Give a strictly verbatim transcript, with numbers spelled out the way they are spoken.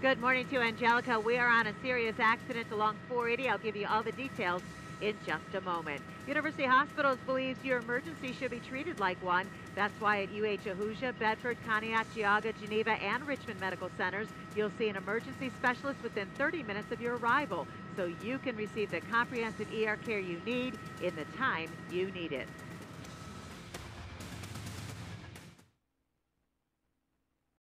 Good morning to you, Angelica. We are on a serious accident along four eighty. I'll give you all the details in just a moment. University Hospitals believes your emergency should be treated like one. That's why at U H Ahuja, Bedford, Conneaut, Geauga, Geneva, and Richmond Medical Centers, you'll see an emergency specialist within thirty minutes of your arrival, so you can receive the comprehensive E R care you need in the time you need it.